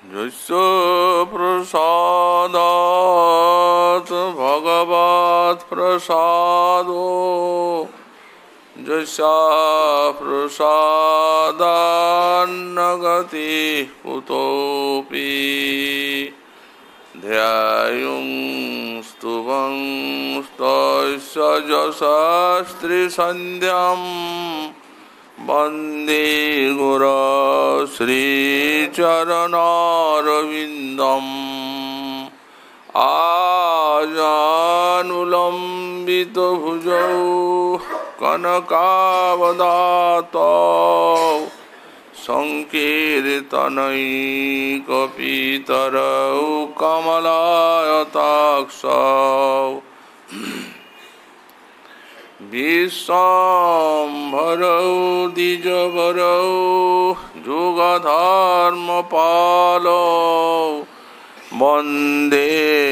यस्य प्रसादात् भगवत् प्रसादो यस्या प्रसादान्न गति कुतोऽपि ध्यायुं स्तुवं तस्य यशस्त्रिसन्ध्यां वन्दे गुरो श्रीचरणारविन्दम् आजानुलम्बितभुजौ कनकावदातौ संकीर्तनैकपितरौ कमलायताक्षौ विश्वाम्भरौ द्विजवरौ जुगधर्मपालौ वन्दे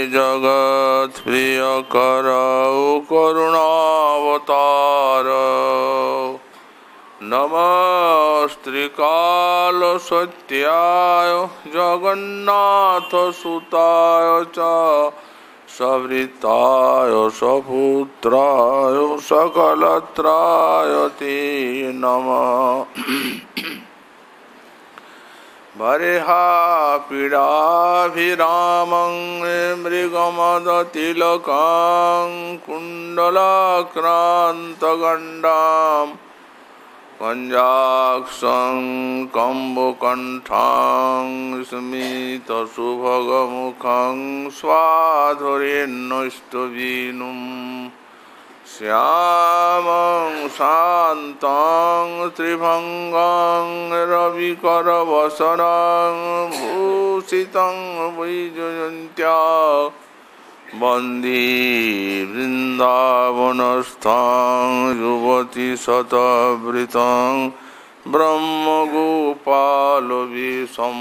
जगत्प्रियकरौ करुणावतारौ नमस्त्रिकालसत्याय जगन्नाथसुताय च सवृताय सपुत्राय सकलत्राय ते नमः। बर्हापीडाभिरामं मृगमदतिलकं कुण्डलाक्रान्तगण्डां कञ्जाक्षं कम्बुकण्ठां स्मितसुभगमुखं स्वाधुरेन्नष्टवीनुं श्यामं शान्तं त्रिभङ्गं रविकरवसनं भूषितं वैजयन्त्या वन्दे वृन्दावनस्थं युवतिशतवृतं ब्रह्मगोपालवेशं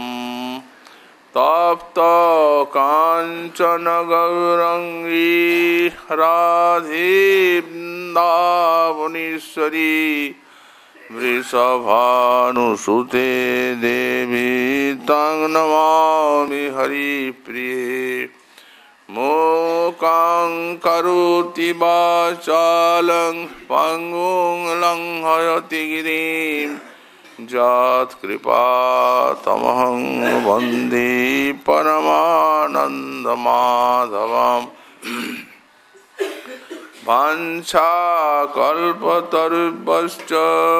तप्तकाञ्चन गौराङ्गी राधे वृन्दावनेश्वरी वृषभानुसुते देवी तं नमामि हरिप्रिये। मूकं करोति वाचालं पङ्गुं लङ्घयति गिरिं यत्कृपातमहं वन्दे परमानन्दमाधवम्। वाञ्छाकल्पतरुभ्यश्च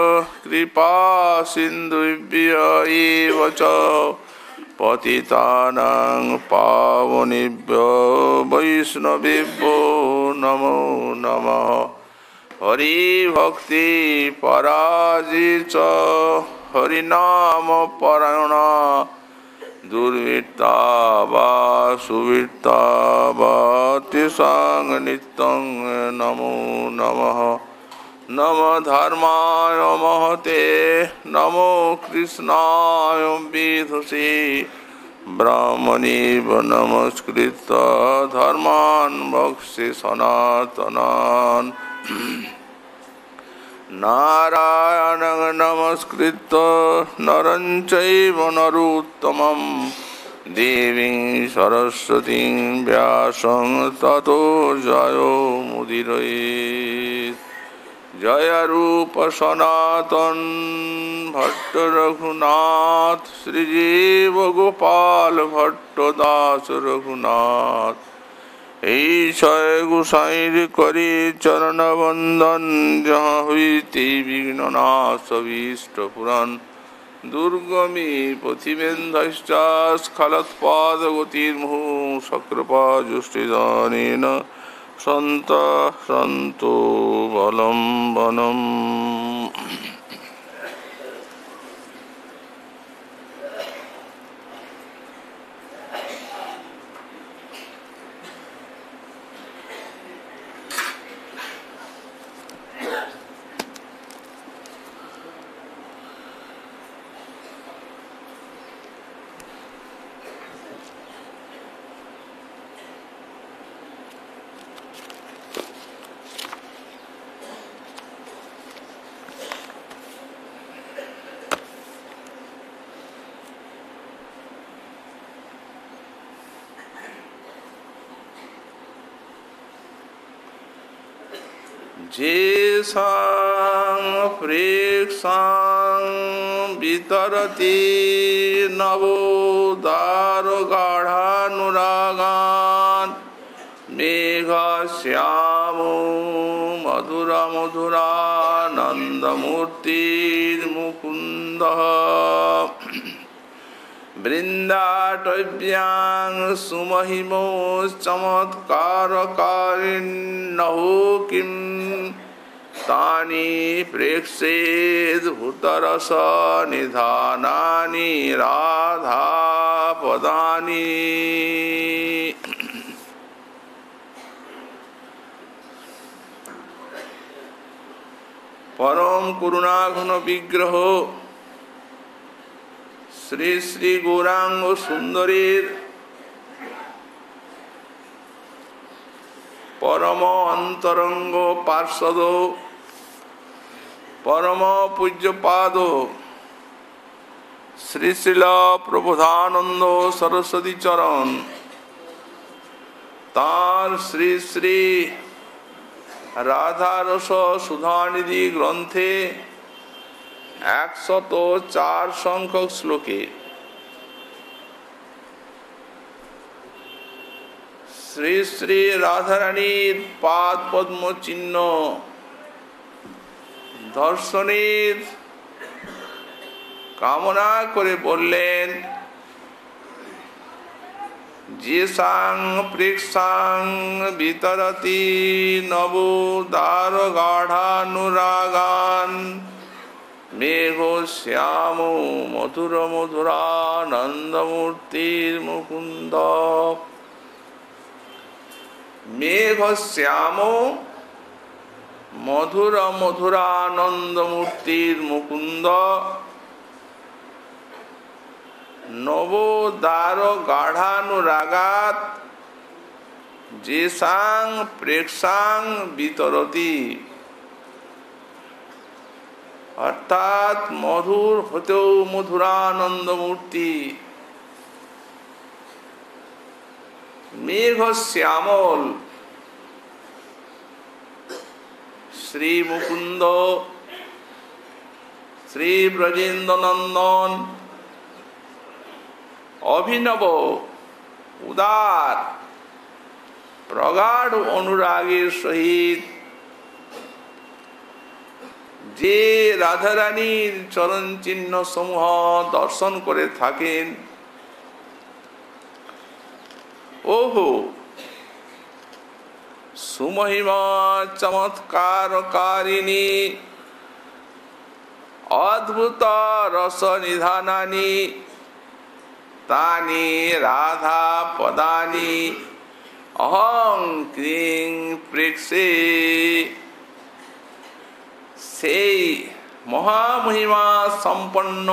कृपासिन्धुभ्य एव च पतितानां पावनेभ्यो वैष्णवेभ्यो नमो नमः। हरिभक्ति पराजित हरिनाम परायणा दुर्वृत्ता वा सुवृत्ता वा तेषां नित्यं नमो नमः। नमो धर्माय महते नमो कृष्णाय विदुषे ब्राह्मणेव नमस्कृत्य धर्मान् वक्ष्ये सनातनान् नारायणं नमस्कृत्य नरं चैव नरोत्तमं देवीं सरस्वतीं व्यासं ततो जयो मुदीरयेत्। जय रूप सनातन भट्ट रघुनाथ श्रीजीव गोपाल भट्ट दास रघुनाथ ईशय गोसाई करी चरण वंदन जहाँ हुई ती विघ्ननाश अभीष्ट पुराण दुर्गमी पथिवेन्धश्चास्खलत्पादगतिर्मुहुः सकृपा जुष्टिदानेन सन्तः सन्तु बलं वनम्। जेषां प्रेक्षां वितरति नवोदारगाढानुरागान् मेघश्यामो मधुरमधुरानन्दमूर्तिर्मुकुन्दः बृन्दाटव्यां सुमहिमोश्चमत्कारकारिण्यः किं तानि प्रेक्षेद्भूतरसनिधानानि राधापदानि। परम करुणाघन विग्रह श्री श्री गौरांग सुंदरीर परम अंतरंग पार्षद परम पूज्यपाद श्री श्रील प्रबोधानंद सरस्वती चरण तार श्री श्री राधारस सुधानिधि ग्रंथे 104 সংখ্যক শ্লোকে শ্রী শ্রী রাধারানীর পাদ পদ্ম চিহ্ন দর্শনের কামনা করে বললেন, যেসাং প্রেক্ষাং বিতরতি নবোদার গাঢ়ানুরাগান মেঘ শ্যাম মধুর মধুরানন্দমূর্তির মুকুন্দ। মেঘ শ্যাম মধুর মধুরানন্দমূর্তির মুকুন্দ নবোদার গাঢ়ানুরাগাত যেসাং প্রেক্ষাং বিতরতি, অর্থাৎ মধুর হতেও মধুরানন্দ মূর্তি, মেঘ শ্যামল শ্রী মুকুন্দ শ্রী ব্রজেন্দ্র নন্দন অভিনব উদার প্রগাঢ় অনুরাগের সহিত যে রাধারানীর চরণ চিহ্ন সমূহ দর্শন করে থাকেন, ওহো সুমহিমা চমৎকারকারিণী অদ্ভুত রস নিধানানি তানি রাধা পদানি অহং ক্রিং প্রেক্ষে। সেই মহামহিমা সম্পন্ন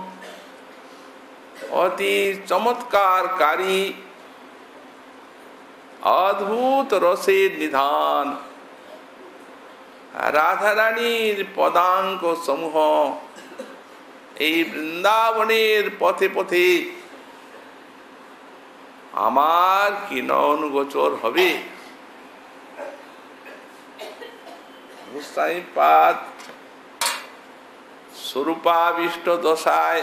অতি চমৎকারকারী অদ্ভুত রসের নিধান রাধারানীর পদাঙ্ক সমূহ এই বৃন্দাবনের পথে পথে আমার কি নয়ন গোচর হবে। গোস্বামীপাদ স্বরূপাবিষ্ট দশায়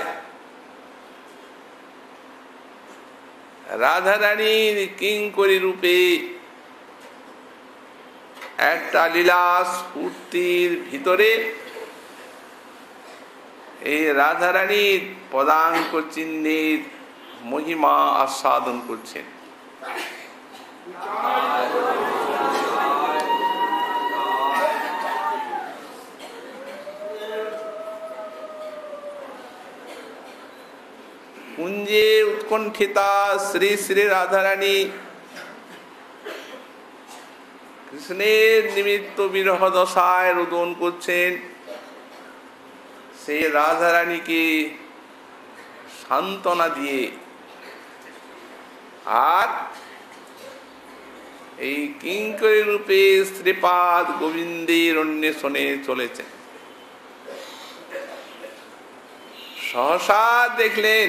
রাধারানীর কিঙ্করী রূপে একটা লীলা স্ফূর্তির ভিতরে এই রাধারানীর পদাঙ্ক চিহ্নের মহিমা আস্বাদন করছেন। কুঞ্জে উৎকণ্ঠিতা শ্রী শ্রী রাধারানী কৃষ্ণের নিমিত্ত বিরহ দশায় রোদন করছেন। সেই রাধারানীকে সান্ত্বনা দিয়ে আর এই কিঙ্করী রূপে শ্রীপাদ গোবিন্দের অন্বেষণে চলেছেন। সহসা দেখলেন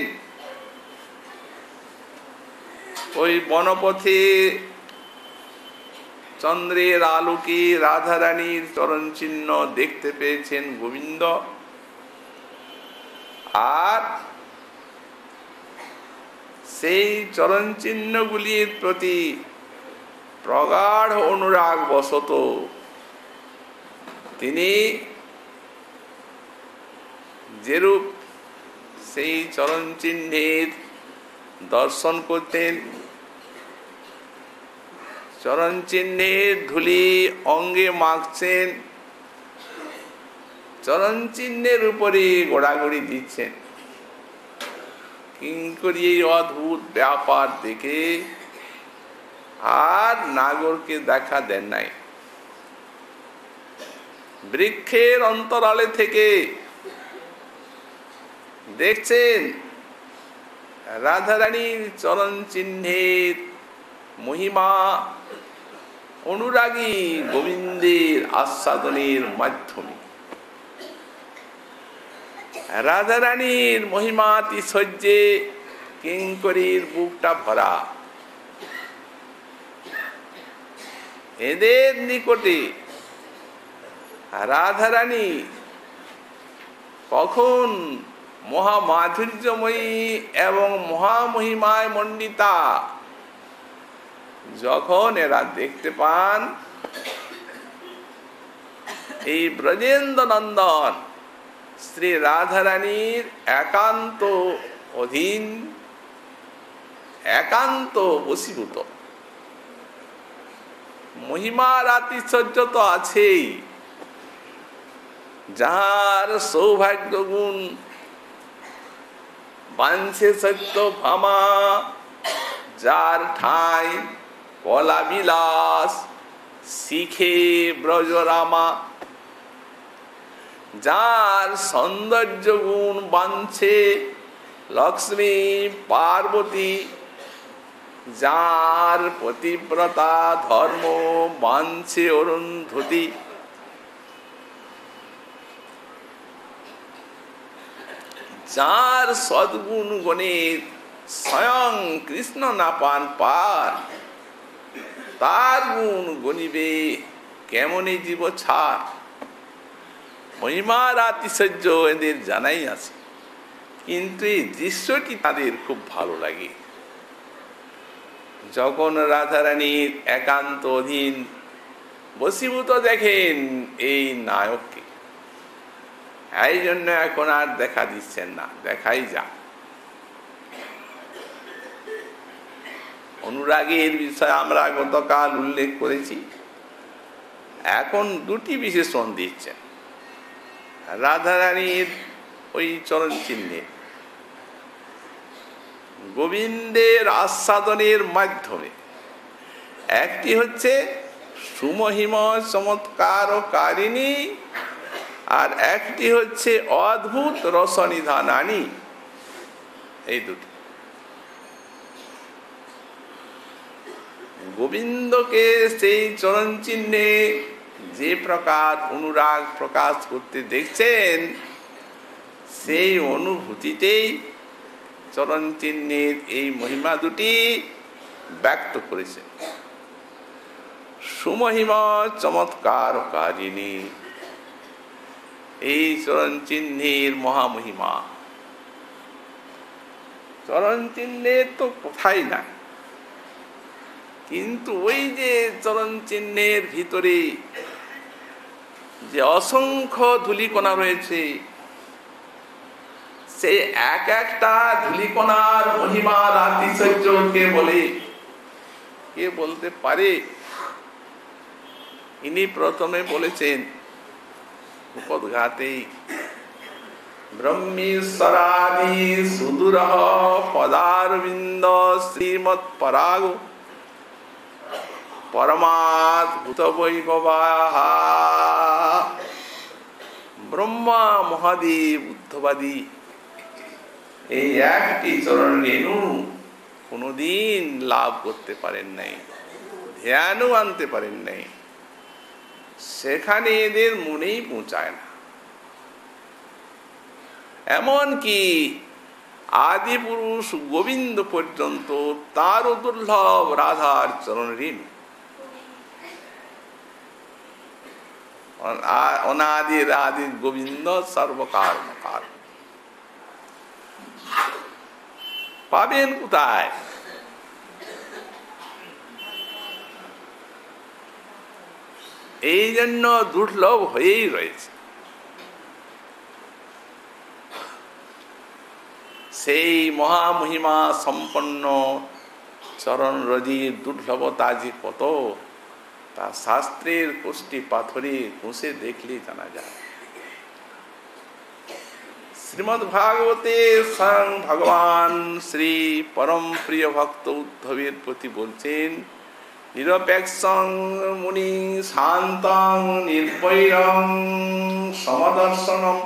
ওই বনপথে চন্দ্রের আলোকে রাধারানীর চরণ চিহ্ন দেখতে পেয়েছেন গোবিন্দ, আর সেই চরণ চিহ্নগুলির প্রতি প্রগাঢ় অনুরাগ বশত তিনি যেরূপ সেই চরণ চিহ্নের দর্শন করতেন, চরণ চিহ্নের ধুলি অঙ্গে মাখছেন, চরণ চিহ্নের উপরে গোড়াগড়ি দিচ্ছেন, কিঙ্করী এই অদ্ভুত ব্যাপার দেখে আর নাগরকে দেখা দেন নাই। বৃক্ষের অন্তরালে থেকে দেখছেন রাধারানীর চরণ চিহ্নের মহিমা অনুরাগী গোবিন্দের আস্বাদনের মাধ্যমে। রাধারানীর মহিমাতিশয্যে কিঙ্করীর বুকটা ভরা। এদের নিকটে রাধারানী কখন মহামাধুর্যময়ী এবং মহামহিমায় মণ্ডিতা, যখন এরা দেখতে পান এই ব্রজেন্দ্র নন্দন শ্রী রাধারানীর একান্ত অধীন, একান্ত বশীভূত, মহিমার আতিশয্য তো আছেই, যাহার সৌভাগ্য গুণ বাঞ্ছে সত্য ভামা, যার ঠাঁই কলা বিলাস শিখে ব্রজরামা, যার সৌন্দর্য গুণ বাঞ্ছে লক্ষ্মী পার্বতী, যার পতিব্রতা ধর্ম বাঞ্ছে অরুন্ধতী, যার সদ্গুণ গণিত স্বয়ং কৃষ্ণ না পান পার, তার গুণ গণিবে কেমনে জীব ছাড়। মহিমার আতিশয্য এদের জানাই আছে, কিন্তু এই দৃশ্যটি তাদের খুব ভালো লাগে। যখন রাধারানীর একান্ত অধীন বশীভূত দেখেন এই নায়ককে, এই জন্য এখন আর দেখা দিচ্ছেন না, দেখাই যাক। অনুরাগের বিষয় আমরা গতকাল উল্লেখ করেছি, এখন দুটি বিশেষণ দিচ্ছেন রাধারানীর ওই চরণ চিহ্নে গোবিন্দের আস্বাদনের মাধ্যমে। একটি হচ্ছে সুমহিম চমৎকার ও কারিণী, আর একটি হচ্ছে অদ্ভুত রসনিধানানী। এই দুটি গোবিন্দকে সেই চরণ চিহ্নে যে প্রকার অনুরাগ প্রকাশ করতে দেখছেন, সেই অনুভূতিতেই চরণ চিহ্নের এই মহিমা দুটি ব্যক্ত করেছেন। সুমহিমা চমৎকার কারিণী, এই চরণ চিহ্নের মহামহিমা। চরণ চিহ্নের তো কোথায় না, কিন্তু ওই যে চরণ চিহ্নের ভিতরে যে অসংখ্য ধূলিকণা রয়েছে, সেই এক একটা ধূলিকণার মহিমার আতিশয্য কে বলে, কে বলতে পারে? ইনি প্রথমে বলেছেন উপদ্ঘাতে, ব্রহ্মেশ্বরাদি সুদূরঃ পদারবিন্দ শ্রীমৎ পরাগ পরমাদ্ভুত বৈভবাঃ। ব্রহ্মা মহাদেব বুদ্ধবাদী এই একটি চরণ রেণু কোনদিন লাভ করতে পারেন নাই, ধ্যানও আনতে পারেন নাই, সেখানে এদের মনেই পৌঁছায় না। এমনকি আদি পুরুষ গোবিন্দ পর্যন্ত তারও দুর্লভ রাধার চরণ ঋণ। অনাদির আদি গোবিন্দ সর্বকারণকার। পাবেন কোথায়? এই জন্য দুর্লভ হয়েই রয়েছে। সেই মহামহিমা সম্পন্ন চরণ রজির দুর্লভতা যে কত, তা শাস্ত্রের কোষ্ঠী পাথরে ঘষে দেখলে জানা যায়। শ্রীমদ্ ভাগবতে স্বয়ং ভগবান শ্রী পরম প্রিয় ভক্ত উদ্ধবের প্রতি বলছেন, নিরপেক্ষং মুনি শান্তং নির্বৈরং সমদর্শনম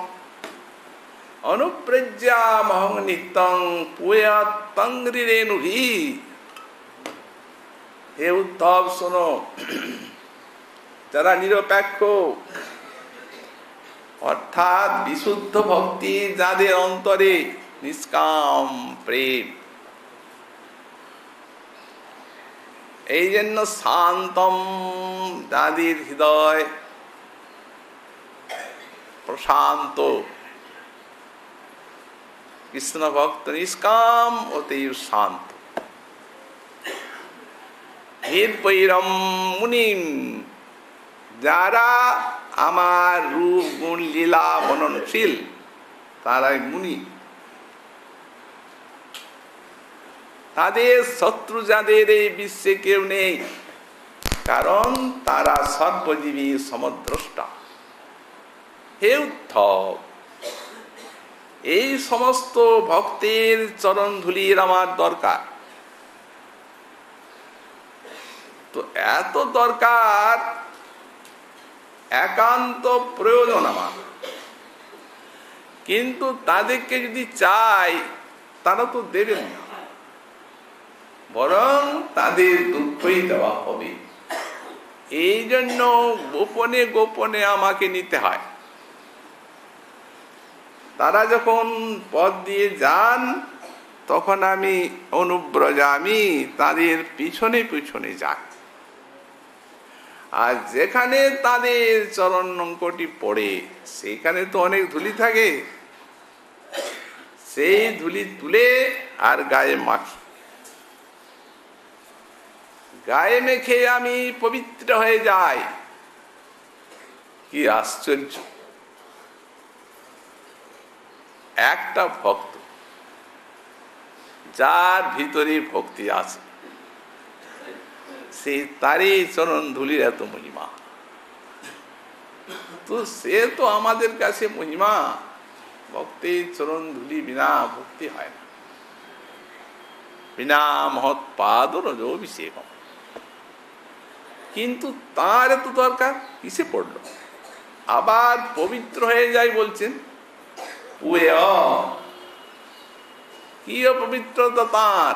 অনুপ্রজ্যামহং নিত্যং পুয়াত্তংরিরেণুভি। হে উদ্ধব শোনো, যারা নিরপেক্ষ অর্থাৎ বিশুদ্ধ ভক্তি যাদের অন্তরে নিষ্কাম প্রেম, এই জন্য শান্তম যাদের হৃদয় প্রশান্ত, কৃষ্ণ ভক্ত নিষ্কাম অতীব শান্ত। নির্বৈরম মুনিম, যারা আমার রূপ গুণ লীলা মননশীল, তারাই মুনি। তাদের শত্রু যাদের এই বিশ্বে কেউ নেই, কারণ তারা সর্বজীবী সমদ্রষ্টা। হে উদ্ধব, এই সমস্ত ভক্তের চরণ ধুলির আমার দরকার। তো এত দরকার, একান্ত প্রয়োজন আমার, কিন্তু তাদেরকে যদি চাই তারা তো দেবেন না, বরং তাদের দুঃখই দেওয়া হবে। এই জন্য গোপনে গোপনে আমাকে নিতে হয়। তারা যখন পথ দিয়ে যান, তখন আমি অনুব্রজামি, তাদের পিছনে পিছনে যাই। আর যেখানে তাদের চরণ নঙ্কটি পড়ে, সেখানে তো অনেক ধুলি থাকে, সেই ধুলি তুলে আর গায়ে মাখি। গায়ে মেখে আমি পবিত্র হয়ে যাই। কি আশ্চর্য! একটা ভক্ত যার ভিতরে ভক্তি আছে, সে তারই চরণ ধুলির এত মহিমা। তো সে তো আমাদের কাছে মহিমা। ভক্তির চরণ ধুলি বিনা ভক্তি হয় না। বিনা মহৎ পাদ রজোভিষেক। কিন্তু তার এত দরকার কিসে পড়ল? আবার পবিত্র হয়ে যায় বলছেন। কি অপবিত্রতা তার?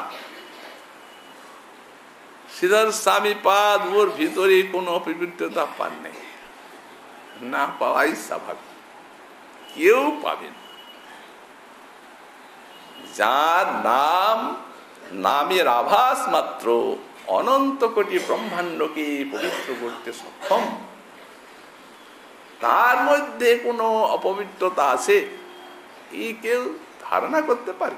শ্রীধর স্বামী পাদ, ওর ভিতরে কোনো অপবিত্রতা পান নেই, না পাওয়াই স্বাভাবিক। কেউ পাবেন যার নাম, নামের আভাস মাত্র অনন্ত কোটি ব্রহ্মাণ্ডকে পবিত্র করতে সক্ষম, তার মধ্যে কোনো অপবিত্রতা আছে এই কেউ ধারণা করতে পারে?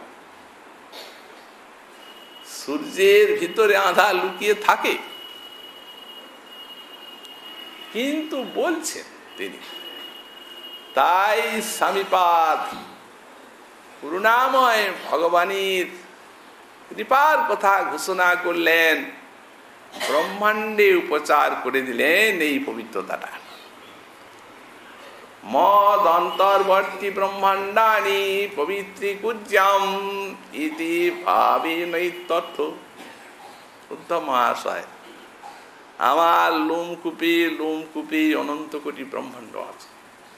সূর্যের ভিতরে আধা লুকিয়ে থাকে, কিন্তু বলছেন তিনি। তাই স্বামীপাদ করুণাময় ভগবানের কৃপার কথা ঘোষণা করলেন, ব্রহ্মাণ্ডে উপচার করে দিলেন এই পবিত্রতাটা। মদ অন্তর্বর্তী ব্রহ্মাণ্ডানি পবিত্রীকুজ্যাম ইতি ভাবি নৈতর্থ। উদ্ধব মহাশয়, আমার লোমকূপে অনন্ত কোটি ব্রহ্মাণ্ড আছে।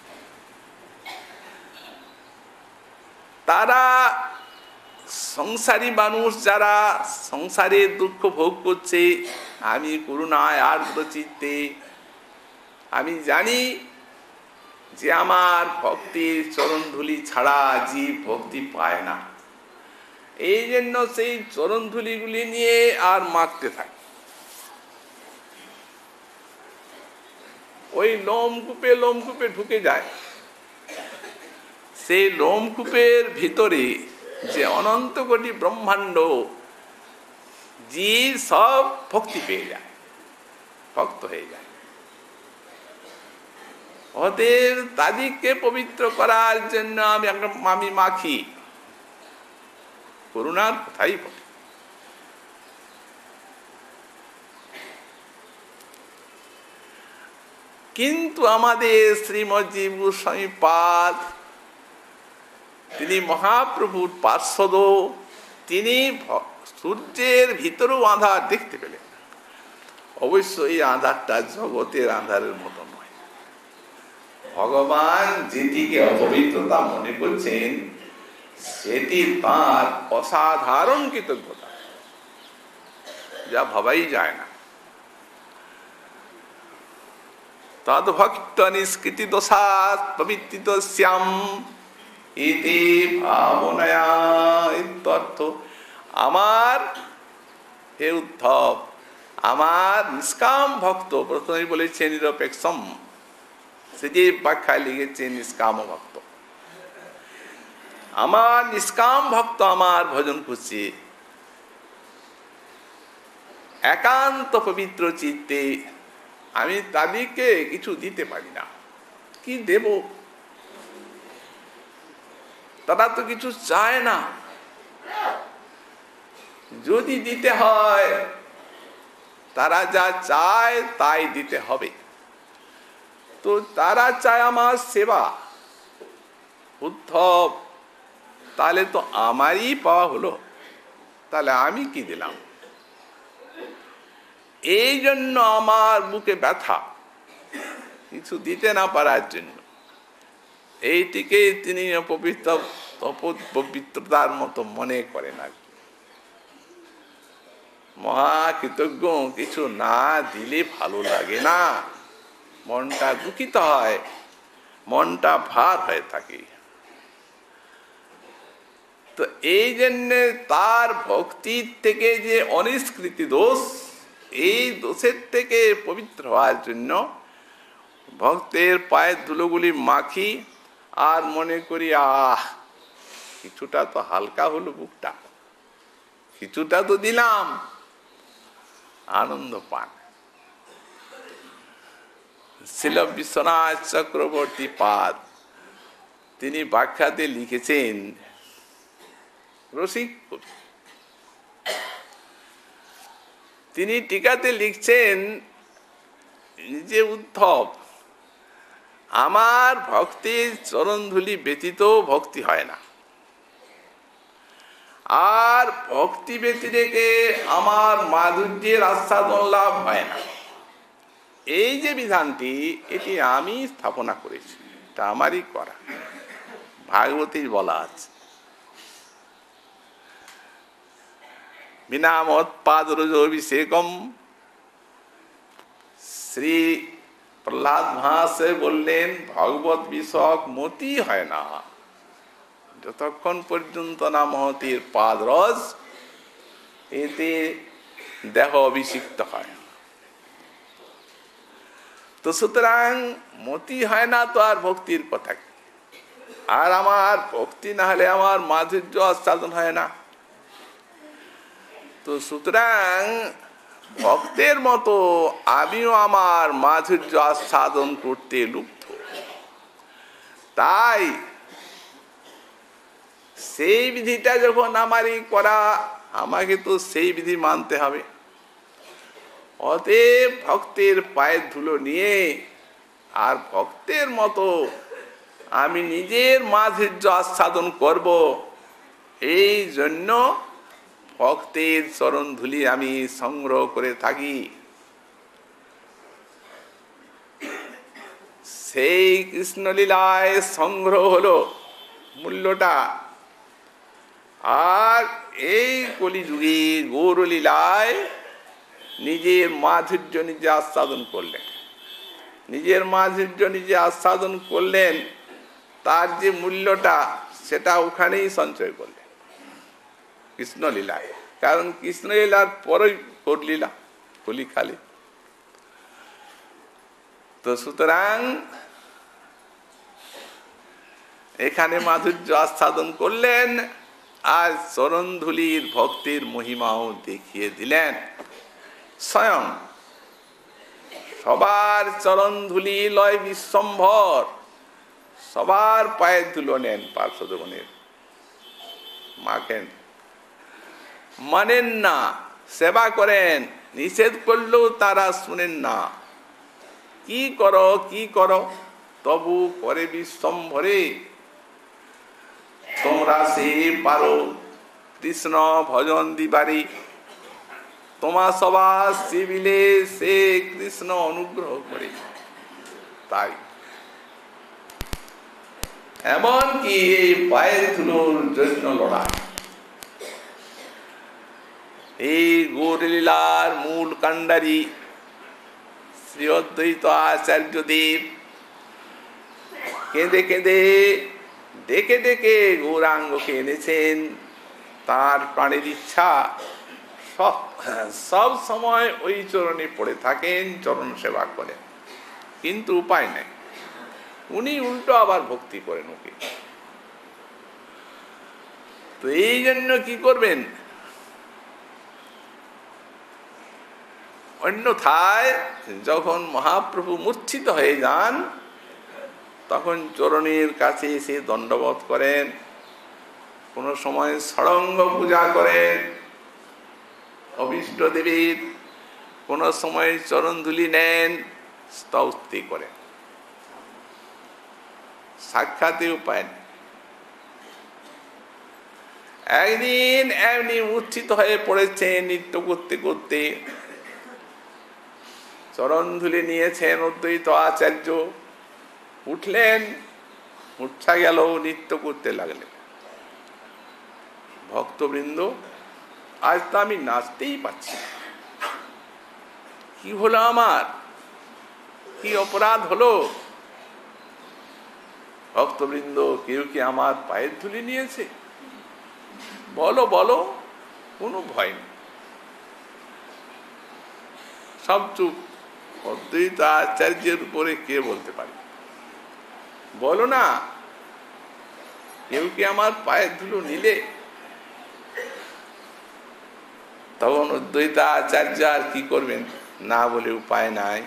তারা সংসারী মানুষ, যারা সংসারে দুঃখ ভোগ করছে, আমি করুণায় আর্দ্র চিত্তে, আমি জানি যে আমার ভক্তির চরণ ধুলি ছাড়া জীব ভক্তি পায় না। এই জন্য সেই চরণ ধুলিগুলি নিয়ে আর মাখতে থাকে। ওই লোমকূপে ঢুকে যায়। সেই লোমকূপের ভিতরে যে অনন্ত কোটি ব্রহ্মাণ্ড, জীব সব ভক্তি পেয়ে যায়, ভক্ত হয়ে যায়। ওদের তাদেরকে পবিত্র করার জন্য আমি মাখি করুণার কথাই বলি। কিন্তু আমাদের শ্রীমজ্জীব গোস্বামী পাদ, তিনি মহাপ্রভুর পার্শ্বদ, তিনি সূর্যের ভিতরেও আঁধার দেখতে পেলেন। অবশ্য এই আঁধারটা জগতের আঁধারের মতো নয়। ভগবান যেটিকে অপবিত্রতা মনে করছেন সেটি তাঁর অসাধারণ কৃতজ্ঞতা, যা ভাবাই যায় না। তদ্ভক্ত নিষ্কৃতি দোষাৎ পবিত্রিত শ্যাম ইতি ভাবনায়া ইত্যর্থ। আমার হে উদ্ধব, আমার নিষ্কাম ভক্ত, প্রথমেই বলেছে নিরপেক্ষম, সে যে ব্যাখ্যায় লিখেছে নিষ্কাম ভক্ত, আমার নিষ্কাম ভক্ত আমার ভজন করছে একান্ত পবিত্র চিত্তে, আমি তাদেরকে কিছু দিতে পারি না। কি দেব? তারা তো কিছু চায় না। যদি দিতে হয় তারা যা চায় তাই দিতে হবে। তো তারা চায় আমার সেবা। উদ্ধব, তাহলে তো আমারই পাওয়া হলো, তাহলে আমি কি দিলাম? এই জন্য আমার বুকে ব্যথা, কিছু দিতে না পারার জন্য। এইটিকে তিনি পবিত্রতার মতো মনে করে না। মহাকৃতজ্ঞ, কিছু না দিলে ভালো লাগে না, মনটা দুঃখিত হয়, মনটা ভার হয়ে থাকে। তো এই জন্য তার ভক্তির থেকে যে অনিষ্কৃতি দোষ, এই দোষের থেকে পবিত্র হওয়ার জন্য ভক্তের পায়ের ধুলোগুলি মাখি আর মনে করি কিছুটা তো হালকা হলো বুকটা, কিছুটা তো দিলাম, আনন্দ পান। শিল বিশ্বনাথ চক্রবর্তী পাদ তিনি ব্যাখ্যাতে লিখেছেন, রসিক কবি, তিনি টিকাতে লিখছেন যে উদ্ধব, আমার ভক্তির চরণধুলি ব্যতীত ভক্তি হয় না, আর ভক্তি ব্যতি রেখে আমার মাধুর্যের আস্বাদন লাভ হয় না। এই যে বিধানটি, এটি আমি স্থাপনা করেছি, এটা আমারই করা। ভাগবতীর বলা আছে, বিনা মৎপাদ রজোভিষেকম। শ্রী প্রহ্লাদ মহাশয় বললেন, ভগবত বিষয়ক মতি হয় না যতক্ষণ পর্যন্ত না মহতির পাদ রস এতে দেহ অভিষিক্ত হয়। তো সুতরাং মতি হয় না তো আর ভক্তির কথা কি? আর আমার ভক্তি না হলে আমার মাধুর্য আস্বাদন হয় না। তো সুতরাং ভক্তের মতো আমিও আমার মাধুর্য আস্বাদন করতে লুব্ধ। তাই সেই বিধিটা যখন আমারই করা, আমাকে তো সেই বিধি মানতে হবে। অতএব ভক্তের পায়ের ধুলো নিয়ে আর ভক্তের মতো আমি নিজের মাধুর্য আস্বাদন করব, এই জন্য ভক্তের চরণ ধুলি আমি সংগ্রহ করে থাকি। সেই কৃষ্ণলীলায় সংগ্রহ হলো মূল্যটা, আর এই কলিযুগে গৌরলীলায় নিজের মাধুর্য নিজে আস্বাদন করলেন। নিজের মাধুর্য নিজে আস্বাদন করলেন, তার যে মূল্যটা সেটা ওখানেই সঞ্চয় করলেন কৃষ্ণলীলায়। কারণ কৃষ্ণলীলার পরেই গৌরলীলা, কলি খালি। তো সুতরাং এখানে মাধুর্য আস্বাদন করলেন, আর চরণধুলির ভক্তির মহিমাও দেখিয়ে দিলেন। স্বয়ং সবার চরণধুলি লয় বিশ্বম্ভর, সবার পায়ের ধুলো নেন পার্শ্বদেবনের, মাখেন, মানেন না, সেবা করেন, নিষেধ করলেও তারা শুনেন না। কি করো কি করো, তবু করে বিশ্বম্ভরে তোমরা সে পারো কৃষ্ণ ভজন দিবারি, তোমা সবার শিবিলে সে কৃষ্ণ অনুগ্রহ করে। তাই এমনকি এই পায়ের ধুলোর জন্য লড়াই, এই গৌরলীলার মূল কাণ্ডারী শ্রী অদ্বৈত আচার্য দেব কেঁদে কেঁদে ডেকে ডেকে গৌরাঙ্গকে এনেছেন। তার প্রাণের ইচ্ছা সব সময় ওই চরণে পড়ে থাকেন, চরণ সেবা করেন, কিন্তু উপায় নেই, উনি উল্টো আবার ভক্তি করেন ওকে। তো এই জন্য কি করবেন, অন্যথায় যখন মহাপ্রভু মূর্ছিত হয়ে যান তখন চরণের কাছে এসে দণ্ডবোধ করেন, কোন সময় ষড়ঙ্গ পূজা করেন অভীষ্ট দেবীর, কোন সময় চরণধুলি নেন, স্তুতি করেন, সাক্ষাতে উপায় নেই। একদিন এমনি মূর্ছিত হয়ে পড়েছেন নৃত্য করতে করতে, চরণধুলি নিয়েছেন অদ্বৈত আচার্য, উঠলেন, মূর্ছা গেল, নৃত্য করতে লাগলেন। ভক্তবৃন্দ, আজ তো আমি নাচতেই পাচ্ছি না, কি হলো আমার, কি অপরাধ হলো? ভক্তবৃন্দ, কেউ কি আমার পায়ের ধুলি নিয়েছে? বলো বলো, কোনো ভয় নেই, সব চুপ। অদ্বৈত আচার্যের উপরে কে বলতে পারে? বলো না, কেউ কি আমার পায়ের ধুলো নিলে? তখন অদ্বৈত আচার্য আর কি করবেন, না বলে উপায় নাই।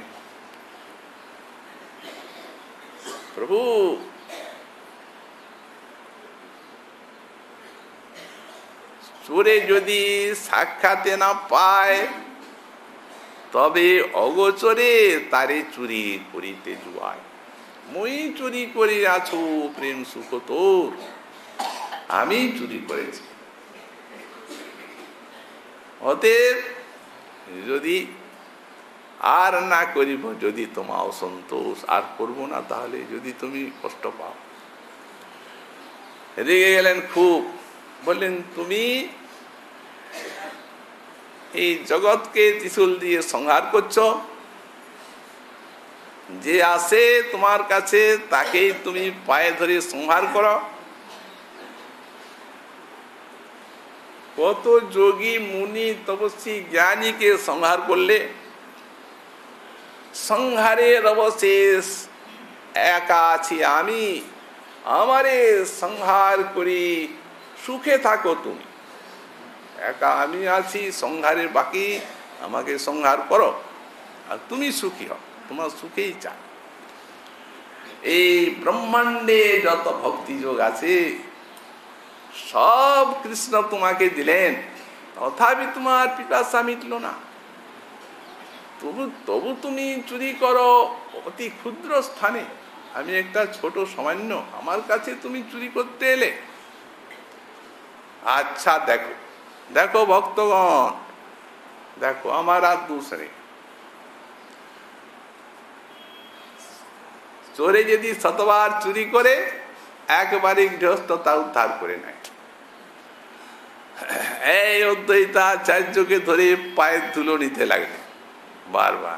প্রভু, চোরে যদি সাক্ষাতে না পায় তবে অগোচরে তারে চুরি করিতে জুয়ায়। মই চুরি করি আছো প্রেম সুখ তোর, আমি চুরি করেছি। অতএব যদি আর না করিব, যদি তোমার অসন্তোষ, আর করব না, তাহলে যদি তুমি কষ্ট পাও। রেগে গেলেন খুব, বললেন তুমি এই জগৎকে ত্রিশূল দিয়ে সংহার করছো, যে আসে তোমার কাছে তাকেই তুমি পায়ে ধরে সংহার করো। কত যোগী মুনি তপস্বী জ্ঞানীকে সংহার করলে, সংহারের অবশেষ একা আছি আমি, আমারে সংহার করি সুখে থাকো তুমি। একা আমি আছি, সংহারের বাকি, আমাকে সংহার করো আর তুমি সুখী হও, তোমার সুখেই চাই। এই ব্রহ্মাণ্ডে যত ভক্তি যোগ আছে সব কৃষ্ণ তোমাকে দিলেন, তথাপি তোমার পিপাসা মিটল না। তবু তুমি চুরি করো অতি ক্ষুদ্র স্থানে, আমি একটা ছোট সামান্য, আমার কাছে তুমি চুরি করতে এলে। আচ্ছা দেখো দেখো ভক্তগণ, দেখো আমার আর দোষ নেই। চোরে যদি শতবার চুরি করে একবারে গৃহস্থতা উদ্ধার করে নেয়। এই অদ্বৈত আচার্যকে ধরে পায়ের ধুলো নিতে লাগলে বারবার।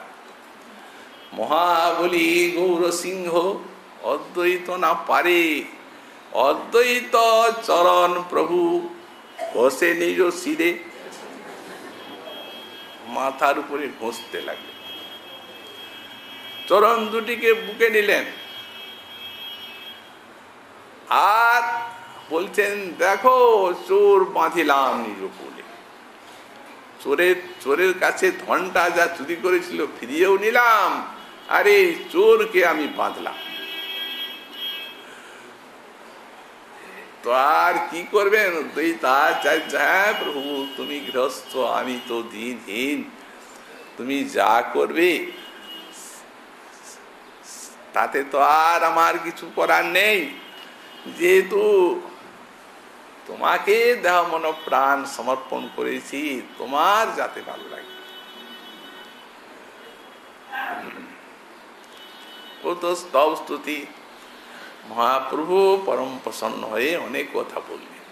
মহাবলী গৌর সিংহ অদ্বৈত না পারে, অদ্বৈত চরণ প্রভু বসে নিজ শিরে, মাথার উপরে ঘষতে লাগলে। চরণ দুটিকে বুকে নিলেন আর বলছেন, দেখো চোর বাঁধিলাম নিজ কুলে। চোরের কাছে ধনটা যা চুরি করেছিল ফিরিয়েও নিলাম, আর এই চোরকে আমি বাঁধলাম। তো আর কি করবেন? হ্যাঁ প্রভু, তুমি গৃহস্থ, আমি তো দিনহীন, তুমি যা করবে তাতে তো আর আমার কিছু করার নেই, যেহেতু তোমাকে দেহ মন প্রাণ সমর্পণ করেছি, তোমার যাতে ভালো লাগে। ও তো স্তব স্তুতি। মহাপ্রভু পরম প্রসন্ন হয়ে অনেক কথা বললেন।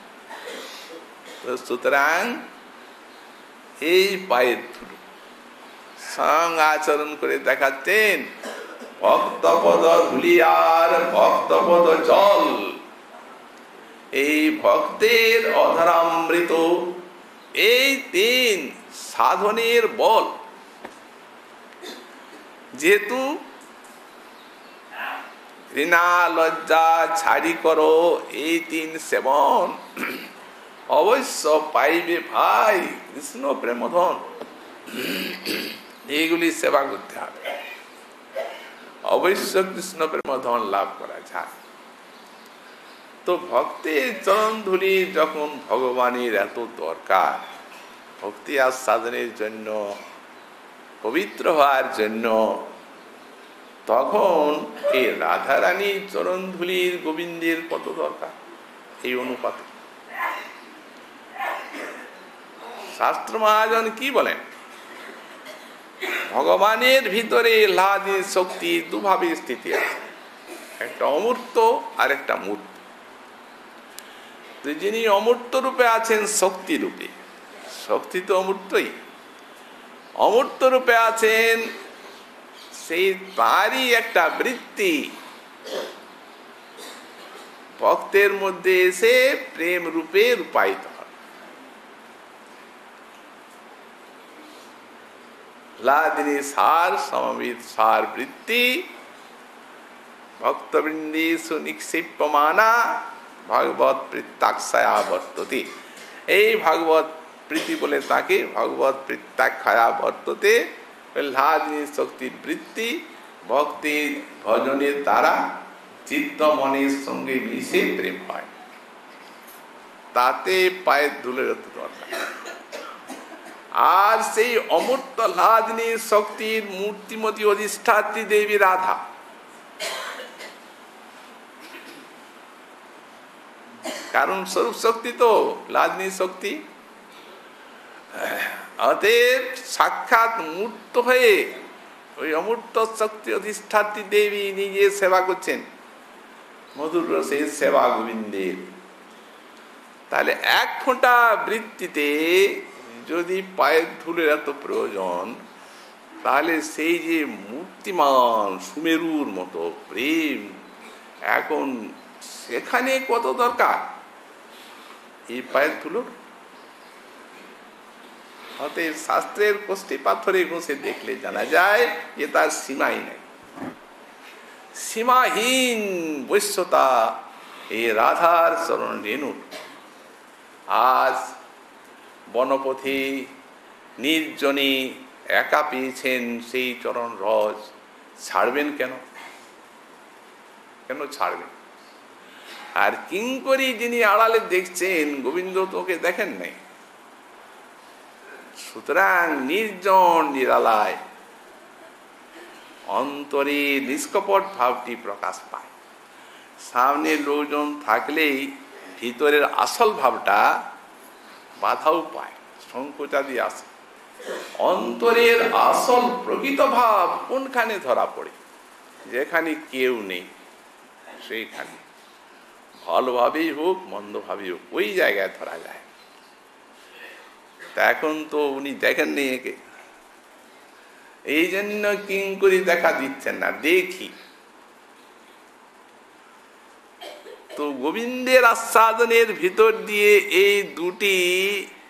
সুতরাং এই পায়ের ধুলো সং আচরণ করে দেখাচ্ছেন, ভক্তপদ ধুলি আর ভক্তপদ জল। এই ভক্তের অধরামৃত, এই তিন সাধনের বল। যেহেতু ঘৃণা লজ্জা ছাড়ি করো, এই তিন সেবন অবশ্য পাইবে ভাই কৃষ্ণ প্রেমধন। এইগুলি সেবা করতে হবে, অবশ্য কৃষ্ণ প্রেমধন লাভ করা যায়। তো ভক্তের চরণ ধুলি যখন ভগবানের এত দরকার, ভক্তি আস্বাদনের জন্য, পবিত্র হওয়ার জন্য, তখন এই রাধারানীর চরণ ধুলির গোবিন্দের কত দরকার। এই অনুপাতে শাস্ত্র মহাজন কি বলেন? ভগবানের ভিতরে লাদির শক্তি দুভাবে স্থিতি আছে, একটা অমূর্ত আর একটা মূর্ত। যিনি অমূর্ত রূপে আছেন শক্তি রূপে, শক্তি তো অমূর্তই, অমূর্ত রূপে আছেন, সেই তারই একটা বৃত্তি ভক্তের মধ্যে এসে প্রেম রূপে রূপায়িত হয়। লাদিনী সার সমবেত সার বৃত্তি ভক্তবৃন্দি সুনিক্ষিপ্যমানা ভগবত প্রীত্যাক্ষয়া বর্ততে। এই ভগবত প্রীতি বলে তাকে ভগবত প্রীত্যাক্ষয়া বর্ততে। লাদিনী শক্তির বৃত্তি ভক্তির ভজনের দ্বারা চিত্ত মনের সঙ্গে মিশে প্রেম হয়, তাতে পায়ের ধুলের দরকার। আর সেই অমূর্ত লাদিনী শক্তির মূর্তিমতী অধিষ্ঠাত্রী দেবী রাধা, কারণ স্বরূপ শক্তি তো লাদিনী শক্তি। অতএব সাক্ষাৎ মূর্ত হয়ে ওই অমূর্ত শক্তি অধিষ্ঠাত্রী দেবী নিজে সেবা করছেন, মধুর রসের সেবা গোবিন্দের। তাহলে এক ফোঁটা বৃত্তিতে যদি পায়ের ধুলের এত প্রয়োজন, তাহলে সেই যে মূর্তিমান সুমেরুর মতো প্রেম এখন সেখানে কত দরকার এই পায়ের ধুলোর। অতএব শাস্ত্রের কোষ্ঠী পাথরে ঘষে দেখলে জানা যায় যে তার সীমাই নেই, সীমাহীন বৈশ্যতা এই রাধার চরণ রেণুর। আজ বনপথে নির্জনে একা পেয়েছেন সেই চরণ রস, ছাড়বেন কেন? কেন ছাড়বেন? আর কিঙ্করী যিনি আড়ালে দেখছেন, গোবিন্দ তোকে দেখেন নাই। সুতরাং নির্জন নিরালায় অন্তরে নিষ্কপট ভাবটি প্রকাশ পায়। সামনে লোকজন থাকলেই ভিতরের আসল ভাবটা বাধাও পায়, সংকোচাদি আসে। অন্তরের আসল প্রকৃত ভাব কোনখানে ধরা পড়ে? যেখানে কেউ নেই সেইখানে, ভালোভাবেই হোক মন্দভাবেই হোক, ওই জায়গায় ধরা যায়। তা এখন তো উনি দেখেননি একে, এই জন্য কিঙ্করী দেখা দিচ্ছেন না। দেখি তো গোবিন্দের আস্বাদনের ভিতর দিয়ে এই দুটি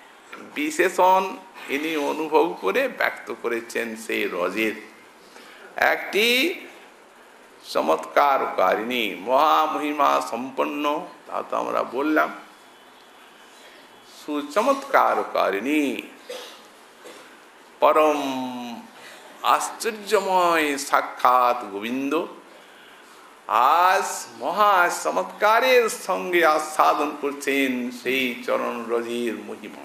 বিশেষণ ইনি অনুভব করে ব্যক্ত করেছেন সেই রজের। একটি চমৎকারকারিণী, মহামহিমা সম্পন্ন, তা তো আমরা বললাম। সুচমৎকারকারিণী, পরম আশ্চর্যময় সাক্ষাৎ গোবিন্দ আজ মহা চমৎকারের সঙ্গে আস্বাদন করছেন সেই চরণ রজির মহিমা।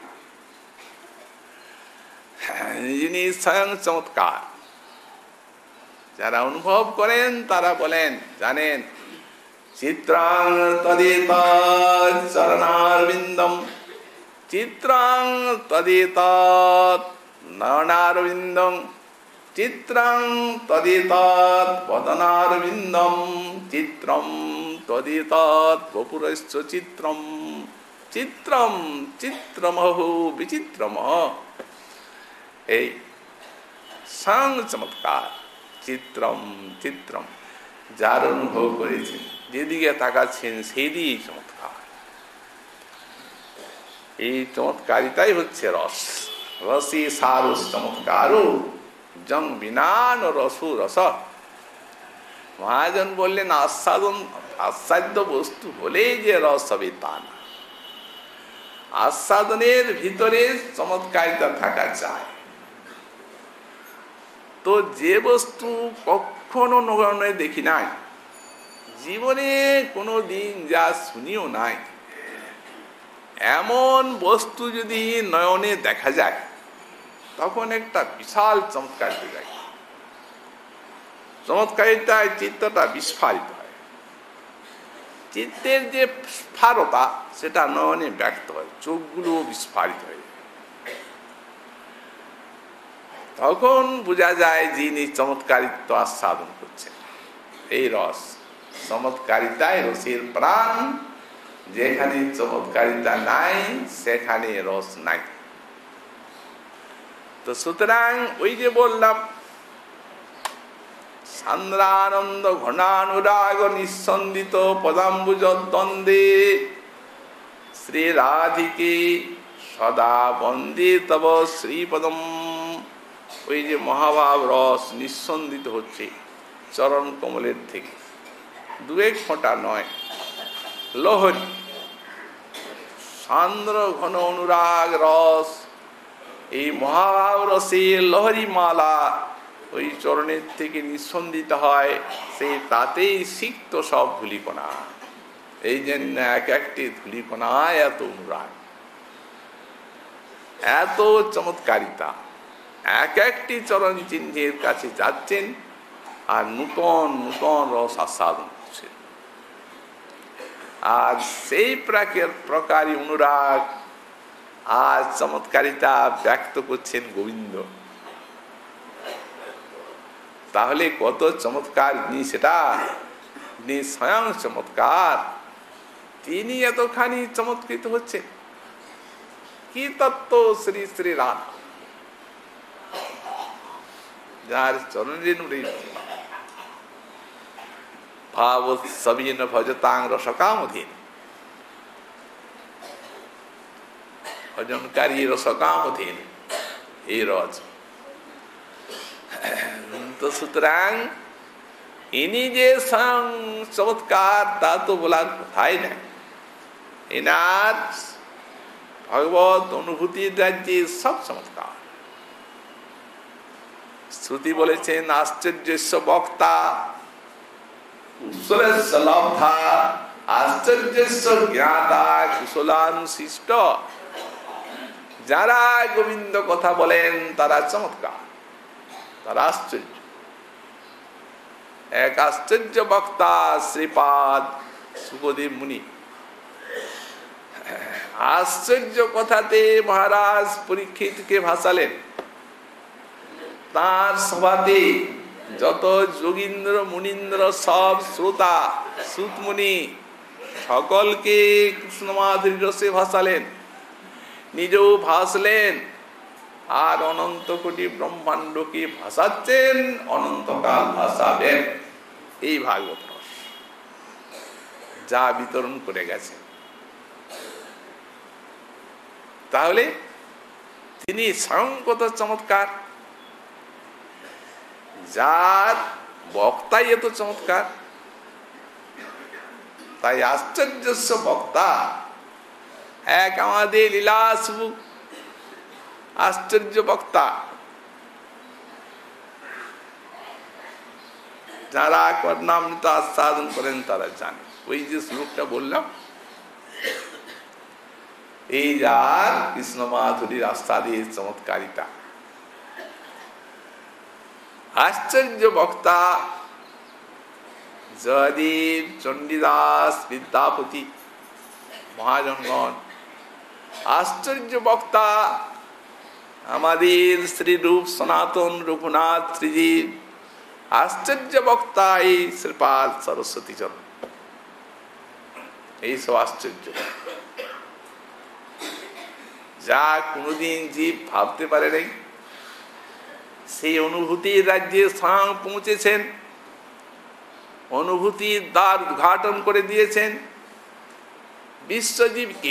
যিনি স্বয়ং চমৎকার, যারা অনুভব করেন তারা বলেন, জানেন, চিত্রাং তদেতৎ চরণারবিন্দম, চিত্রাং তদেতৎ নয়নারবিন্দম, চিত্রাং তদেতৎ বদনারবিন্দম, চিত্রম তদেতৎ বপুরশ্চ চিত্রম, চিত্রম চিত্রমহো বিচিত্রমহ। এই স্বয়ং চমৎকার, চিত্রম চিত্রম, যার অনুভব করেছেন, যেদিকে তাকাচ্ছেন সেই দিকেই চমৎকার। এই চমৎকারিতাই হচ্ছে রস। রসি সারস চমৎকারু জং বিনান রসু রস। মহাজন বললেন, আস্বাদ্য বস্তু হলেই যে রস হবে তা না, আস্বাদনের ভিতরে চমৎকারিতা থাকা চায়। তো যে বস্তু কখনো নয়নে দেখি নাই, জীবনে কোনো দিন যা শুনিও নাই, এমন বস্তু যদি নয়নে দেখা যায় তখন একটা বিশাল চমৎকার যায়। চমৎকারিতায় চিত্তটা বিস্ফারিত হয়, চিত্তের যে স্ফারতা সেটা নয়নে ব্যক্ত হয়, চোখগুলো বিস্ফারিত হয়। তখন বোঝা যায় যিনি চমৎকারিত্ব আস্বাদন করছেন। এই রস, চমৎকারিতায় রসের প্রাণ, যেখানে চমৎকারিতা নাই সেখানে রস নাই। তো সুতরাং ওই যে বললাম, সান্দ্রানন্দ ঘনানুরাগ নিঃসন্দিত পদাম্বুজ দ্বন্দ্বে শ্রী রাধিকে সদা বন্দে তব শ্রীপদম। ওই যে মহাভাব রস নিঃসন্দিত হচ্ছে চরণ কমলের থেকে, দু এক ফোঁটা নয়, লহরী সান্দ্র ঘন অনুরাগ রস, এই মহাভাব রসের লহরী মালা ওই চরণের থেকে নিঃসন্দিত হয়, সেই তাতেই সিক্ত সব ধূলিকণা। এই জন্য এক একটি ধূলিকণায় এত অনুরাগ, এত চমৎকারিতা। এক একটি চরণ চিহ্নের কাছে যাচ্ছেন আর নূতন নূতন রস আস্বাদন করছেন। আর সেই প্রকারী অনুরাগ আজ চমৎকারিতা ব্যক্ত করছেন গোবিন্দ। তাহলে কত চমৎকার যিনি, সেটা যিনি স্বয়ং চমৎকার, তিনি এতখানি চমৎকৃত হচ্ছেন। কি তত্ত্ব শ্রী শ্রী রাধা, যার চরণের ভাবোৎসবীন ভজতাং রসকামধীন, ভজনকারী রসকামধীন এই রস। তো সুতরাং ইনি যে স্বয়ং চমৎকার তা তো বলার কথাই নাই। এনার ভগবত অনুভূতির রাজ্যে সব চমৎকার। শ্রুতি বলেছেন, আশ্চর্যস্য বক্তা কুশলস্য লব্ধা, আশ্চর্যস্য জ্ঞাতা কুশলানুশিষ্ট। যারা গোবিন্দ কথা বলেন তারা চমৎকার, তারা আশ্চর্য। এক আশ্চর্য বক্তা শ্রীপাদ সুখদেব মুনি, আশ্চর্য কথাতে মহারাজ পরীক্ষিতকে ভাসালেন। তার সভাতে যত যোগীন্দ্র মুনীন্দ্র সব শ্রোতা সুতমুনি সকলকে কৃষ্ণ মাধুরী রসে ভাসালেন, নিজেও ভাসলেন, আর অনন্ত কোটি ব্রহ্মাণ্ডকে ভাসাচ্ছেন, অনন্তকাল ভাসাবেন। এই ভাগবত রস যা বিতরণ করে গেছে। তাহলে তিনি স্বয়ং কত চমৎকার। যার বক্তাই এত চমৎকার, তাই আশ্চর্যস্য বক্তা। এক আমাদের লীলাসু আশ্চর্য বক্তা, যারা কর্ণামৃত আস্বাদন করেন তারা জানে। ওই যে শ্লোকটা বললাম, এই যার কৃষ্ণ মাধুরীর আস্বাদের চমৎকারিতা, আশ্চর্য বক্তা জয়দেব, চণ্ডীদাস, বিদ্যাপতি মহাজনগণ, আশ্চর্য বক্তা আমাদের শ্রীরূপ সনাতন রঘুনাথ শ্রীজীব, আশ্চর্য বক্তা এই শ্রীপাদ সরস্বতী চন্দ্র, এইসব আশ্চর্য যা কোনদিন জীব ভাবতে পারে নাই। সেই অনুভূতির রাজ্যে স্বয়ং পৌঁছেছেন, অনুভূতির দ্বার উদ্ঘাটন করে দিয়েছেন বিশ্বজীবকে।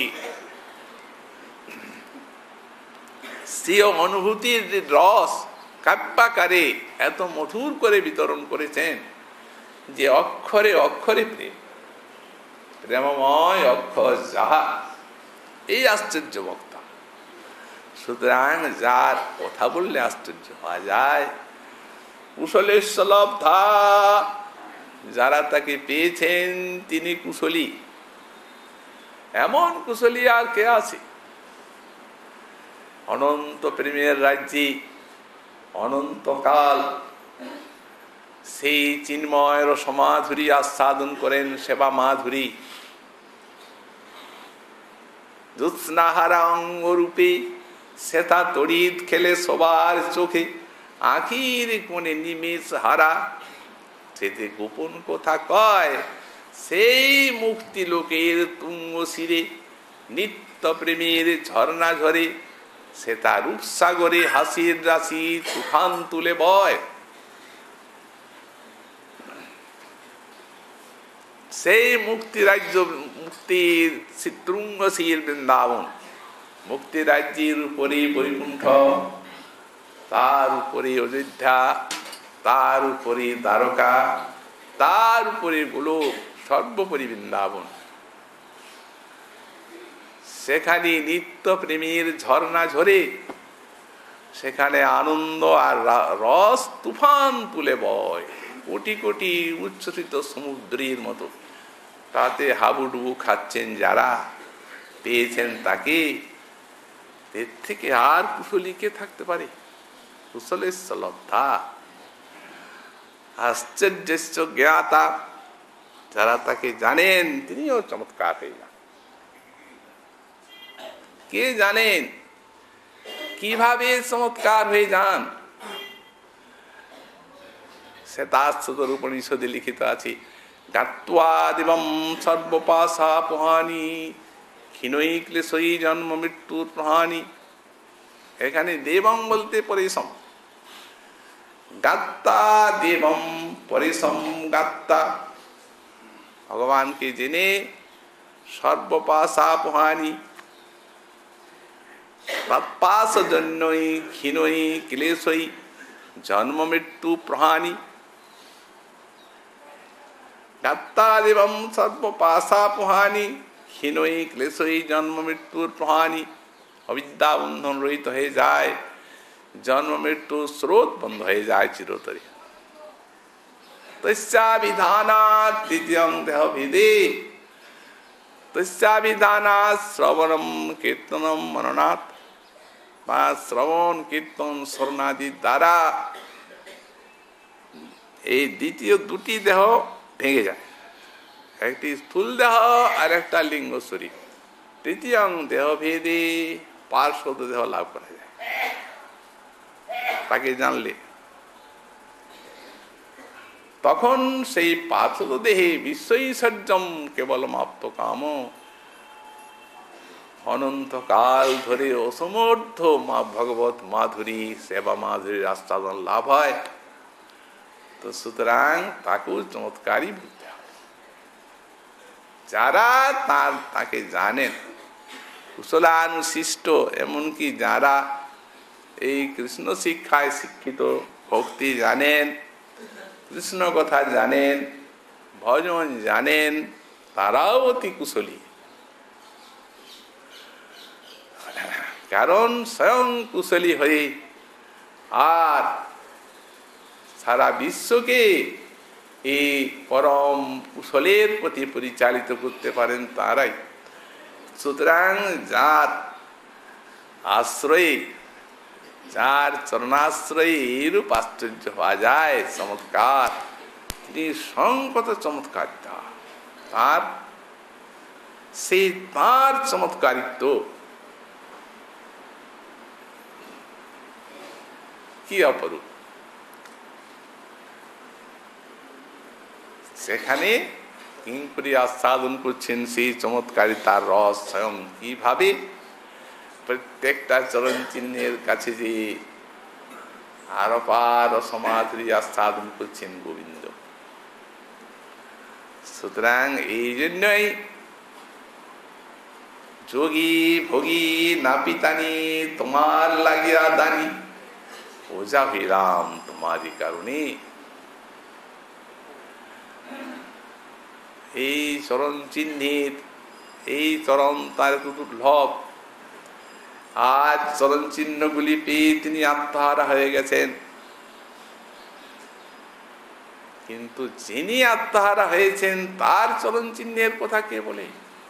সে অনুভূতির রস কাব্যাকারে এত মধুর করে বিতরণ করেছেন যে অক্ষরে অক্ষরে প্রেম, প্রেমময় অক্ষর যাহা, এই আশ্চর্য বক্তা। সুতরাং যার কথা বললে আশ্চর্য হওয়া যায়, কুশলেশ্বলব্ধা, যারা তাকে পেয়েছেন তিনি কুশলী। এমন কুশলী আর কে আছে? অনন্ত প্রেমের রাজ্যে অনন্তকাল সেই চিন্ময় রসমাধুরী আস্বাদন করেন সেবা মাধুরী। জ্যোৎস্নাহারা অঙ্গরূপে শ্বেতা তড়িৎ খেলে সবার চোখে, আখির কোণে নিমেষ হারা সেতে গোপন কথা কয়, সেই মুক্তি লোকের তুঙ্গ শিরে নিত্য প্রেমের ঝর্ণা ঝরে, সে তার রূপসাগরে হাসির রাশি তুফান তুলে বয়। সেই মুক্তি রাজ্য, মুক্তির তুঙ্গশীল বৃন্দাবন, মুক্তি রাজ্যের উপরে বৈকুণ্ঠ, তার উপরে অযোধ্যা, তার উপরে দ্বারকা, তার উপরে গোলক, সর্বোপরি বৃন্দাবন। সেখানে নিত্য প্রেমের ঝর্ণা ঝরে, সেখানে আনন্দ আর রস তুফান তুলে বয়, কোটি কোটি উচ্ছ্বসিত সমুদ্রের মতো। তাতে হাবুডুবু খাচ্ছেন যারা, পেয়েছেন তাকে। এর থেকে আর কুশলী কে থাকতে পারে? কুশলেশ্বলব্ধা, আশ্চর্যস্য জ্ঞাতা, যারা তাকে জানেন তিনিও চমৎকার হয়ে যান। কে জানেন কিভাবে চমৎকার হয়ে যান? শ্বেতাশ্বতর উপনিষদে লিখিত আছে, গাত্বা দেবম সর্বপাশাপহানি ক্ষীণৈ ক্লেশৈ জন্ম মৃত্যুর প্রহানি। এখানে দেবম বলতে পরিসম, গাত্তা দেবম পরিসম গাত্তা, ভগবানকে জেনে সর্বপাশাপহানি তৎপাশজন্যই ক্ষীণৈ ক্লেশৈ জন্ম মৃত্যু প্রহানি। গাত্তাদেবম সর্বপাশাপহানি ক্ষীণৈ ক্লেশৈ জন্ম মৃত্যুর প্রহানি। অবিদ্যা বন্ধন রহিত হয়ে যায়, জন্ম মৃত্যু স্রোত বন্ধ হয়ে যায় চিরতরে। তস্যাভিধানাৎ তৃতীয়ং দেহভেদে, তস্যাভিধানাৎ শ্রবণম কীর্তনম মননাৎ, বা শ্রবণ কীর্তন স্মরণাদি দ্বারা এই দ্বিতীয় দুটি দেহ ভেঙে যায়। একটি স্থূল দেহ আর একটা লিঙ্গ শরীর। তৃতীয়ং দেহভেদে পার্শ্বদ দেহ লাভ করা যায় তাকে জানলে। তখন সেই পার্শ্বদ দেহে বিশ্বৈশ্বর্যম কেবলম আপ্তকাম, অনন্তকাল ধরে অসমর্থ মা ভগবত মাধুরী সেবা মাধুরীর আস্বাদন লাভ হয়। তো সুতরাং তাকেও চমৎকারই বুঝতে হবে। যারা তাকে জানেন, কুশলানুশিষ্ট, এমনকি যারা এই কৃষ্ণ শিক্ষায় শিক্ষিত, ভক্তি জানেন, কৃষ্ণ কথা জানেন, ভজন জানেন, তারাও অতি কুশলী। কারণ স্বয়ং কুশলী হয়ে আর সারা বিশ্বকে এই পরম কুশলের প্রতি পরিচালিত করতে পারেন তারাই। সুতরাং যার আশ্রয়ে, যার চরণাশ্রয়ে এইরূপ আশ্চর্য হওয়া যায়, চমৎকার, তিনি সংকত চমৎকার তার সেই তার চমৎকারিত্ব কি অপরূপ। সেখানে কিঙ্করি আস্বাদন করছেন সেই চমৎকারিতার রস স্বয়ং কিভাবে প্রত্যেকটা চরণ চিহ্নের কাছে যে আরপার সমাধি আস্বাদন করছেন গোবিন্দ। সুতরাং এই জন্যই যোগী ভোগী নাপিতানি তোমার লাগিয়া দানি, ওজা হইলাম তোমারই কারণে। এই চরণ চিহ্নের, এই চরণ তার দুর্লভ, আজ চরণ চিহ্নগুলি পেয়ে তিনি আত্মহারা হয়ে গেছেন। কিন্তু যিনি আত্মহারা হয়েছেন তার চরণ চিহ্নের কথা কে বলে?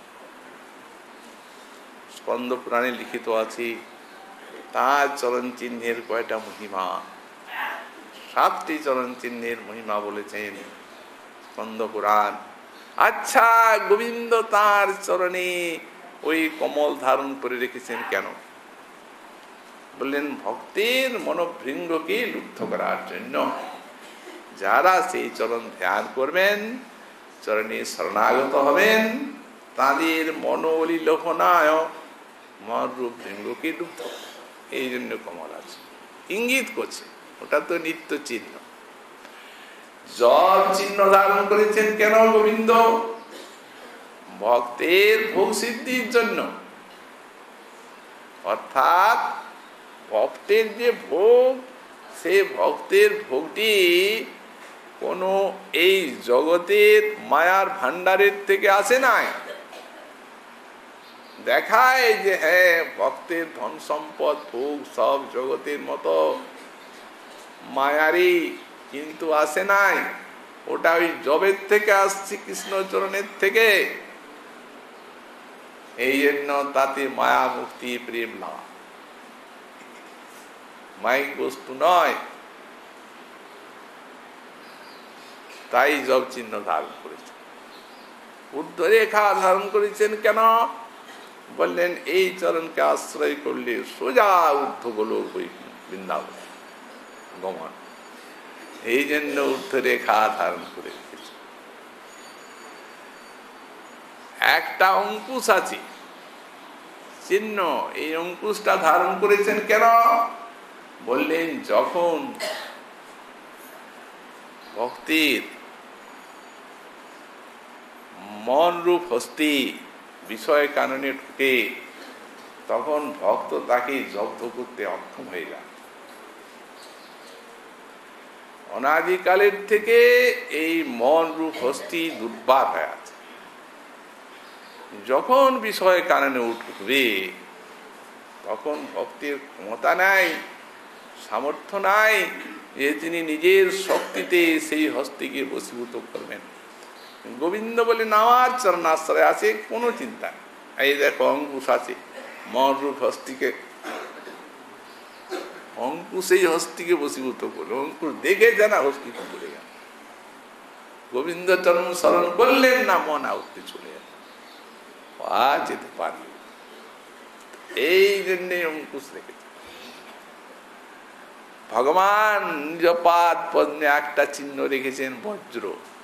স্কন্দ পুরাণে লিখিত আছে তার চরণ চিহ্নের কয়টা মহিমা, 7টি চরণ চিহ্নের মহিমা বলেছেন স্কন্দ পুরাণ। আচ্ছা, গোবিন্দ তার চরণে ওই কমল ধারণ করে রেখেছেন কেন? বললেন ভক্তের মনোভৃঙ্গকে লুব্ধ করার জন্য। যারা সেই চরণ ধ্যান করবেন, চরণে শরণাগত হবেন, তাদের মনোবলী লোহনায় মনরূপ ভৃঙ্গকে লুব্ধ, এই জন্য কমল আছে, ইঙ্গিত করছে। ওটা তো নিত্য চিহ্ন। জপ চিহ্ন ধারণ করেছেন কেন গোবিন্দ? ভক্তের ভোগ সিদ্ধির জন্য। অর্থাৎ ভক্তের যে ভোগ, সে ভক্তের ভোগটি কোনো এই জগতের মায়ার ভান্ডারের থেকে আসে নাই। দেখায় যে হ্যাঁ ভক্তের ধন সম্পদ ভোগ সব জগতের মতো মায়ারই, কিন্তু আসে নাই। ওটা ওই জবের থেকে আসছে, কৃষ্ণ চরণের থেকে। এই জন্য তাতে মায়া মুক্তি প্রেম লাভ, মাইক বস্তু নয়। তাই জব চিহ্ন ধারণ করেছেন। ঊর্ধ্বরেখা ধারণ করেছেন কেন? বললেন এই চরণকে আশ্রয় করলে সোজা ঊর্ধ্ব গোলক বৃন্দাবন গমন। এই জন্য ঊর্ধ্বরেখা ধারণ করে রেখেছে। একটা অঙ্কুশ আছে চিহ্ন, এই অঙ্কুশটা ধারণ করেছেন কেন? বললেন যখন ভক্তির মন রূপ হস্তি বিষয় কাননে ঢুকে, তখন ভক্ত তাকে জব্দ করতে অক্ষম হয়ে যায়। অনাদিকালের থেকে এই মন রূপ হস্তি দুর্বার হয়ে আছে। যখন বিষয় কাননে উঠবে, তখন ভক্তির ক্ষমতা নাই, সামর্থ্য নাই যে তিনি নিজের শক্তিতে সেই হস্তিকে বশীভূত করবেন। গোবিন্দ বলে আমার চরণাশ্রয় আছে, কোনো চিন্তা। এই দেখো অঙ্কুশ আছে, মন রূপ হস্তিকে, অঙ্কুশ এই হস্তিকে বশীভূত করলো। অঙ্কুশ দেখে জানা হস্তি পড়ে গেল। গোবিন্দ চরণ স্মরণ করলেন না, মন আউটে চলে গেল, যেতে পারে। এই জন্যে অঙ্কুশ রেখেছে ভগবান। নিজ পাদ পদ্মে একটা চিহ্ন রেখেছেন, বজ্র।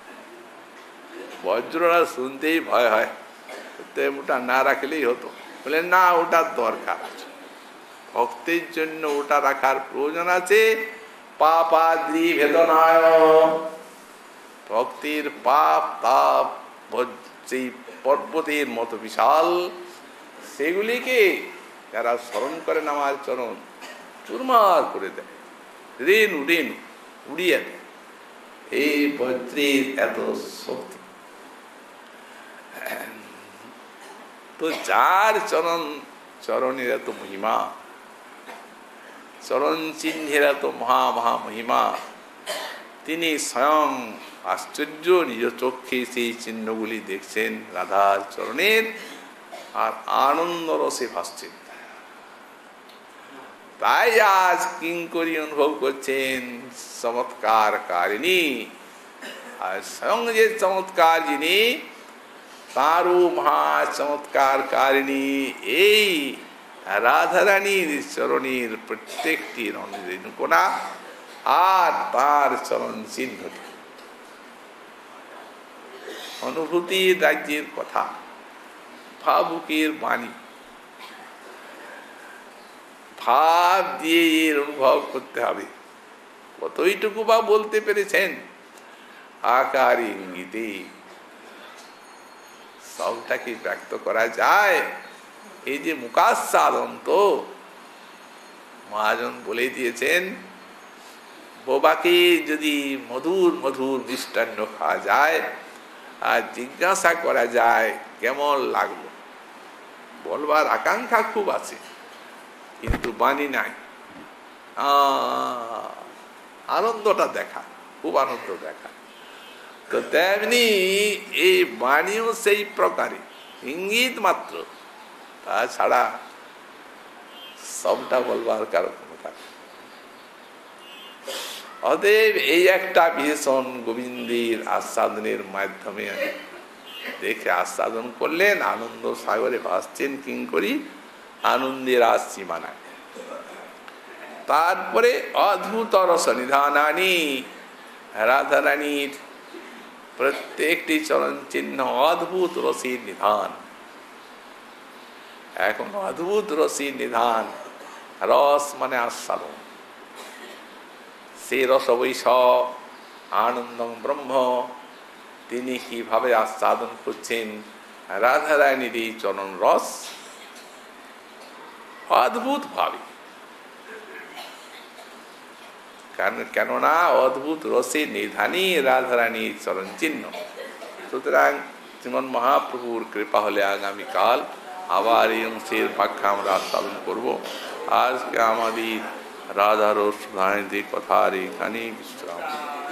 বজ্রটা শুনতেই ভয় হয়, ওটা না রাখলেই হতো। বলে না, ওটার দরকার আছে, ভক্তের জন্য ওটা রাখার প্রয়োজন আছে। পাপাদ্রি ভেদনায়, ভক্তির পাপ তাপ সেই পর্বতের মতো বিশাল, সেগুলিকে যারা স্মরণ করেন আমার চরণ চুরমার করে দেয়। রেণু রেণু উড়িয়ে দেয়। এই বজ্রের এত শক্তি। তো যার চরণের এত মহিমা, চরণ চিহ্নের এত মহা মহা মহিমা, তিনি স্বয়ং আশ্চর্য নিজ চক্ষে সেই চিহ্নগুলি দেখছেন রাধার চরণের, আর আনন্দ রসে ভাসছেন। তাই আজ কিঙ্করী অনুভব করছেন চমৎকার কারিণী। আর স্বয়ং যে চমৎকার যিনি, তারও মহা চমৎকার কারিণী এই রাধারানীর চরণের প্রত্যেকটি রেণুকণা আর তার চরণ চিহ্নটি। অনুভূতির রাজ্যের কথা, ভাবুকের বাণী, ভাব দিয়ে এর অনুভব করতে হবে। কতইটুকু বা বলতে পেরেছেন আকার ইঙ্গিতে, সবটাকে ব্যক্ত করা যায়। এই যে মুখাস্বাদন, তো মহাজন বলে দিয়েছেন, বোবাকে যদি মধুর মধুর মিষ্টান্ন খাওয়া যায় আর জিজ্ঞাসা করা যায় কেমন লাগলো, বলবার আকাঙ্ক্ষা খুব আছে, কিন্তু বাণী নাই। আনন্দটা দেখা, খুব আনন্দ দেখা। তো তেমনি এই বাণীও সেই প্রকারে ইঙ্গিত মাত্র, তাছাড়া সবটা বলবার কারো ক্ষমতা। অতএব এই একটা ভীষণ গোবিন্দের আস্বাদনের মাধ্যমে দেখে আস্বাদন করলেন, আনন্দ সাগরে ভাসছেন কিঙ্করী, আনন্দের আর সীমা নাই। তারপরে অদ্ভুত রস নিধানানি, রাধারানীর প্রত্যেকটি চরণ চিহ্ন অদ্ভুত রসির নিধান। এখন অদ্ভুত রসির নিধান, রস মানে আস্বাদন। সেই রস বৈশ আনন্দং ব্রহ্ম, তিনি কিভাবে আস্বাদন করছেন রাধারানীর এই চরণ রস অদ্ভুত ভাবে। কেননা অদ্ভুত রসে নিধানী রাধারানীর চরণ চিহ্ন। সুতরাং শ্রীমন মহাপ্রভুর কৃপা হলে আগামীকাল আবার এই অংশের ব্যাখ্যা আমরা আস্বাদন করব। আজকে আমাদের রাধার সুধানিধি কথার এখানেই বিশ্রাম।